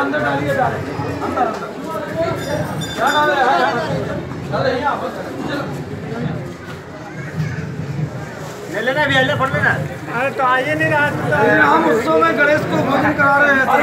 अंदर डालिए अंदर ले लेना भी ले फोड़ लेना। अरे तो आइए नहीं रहा हम उत्सव में गणेश को भोजन करा रहे हैं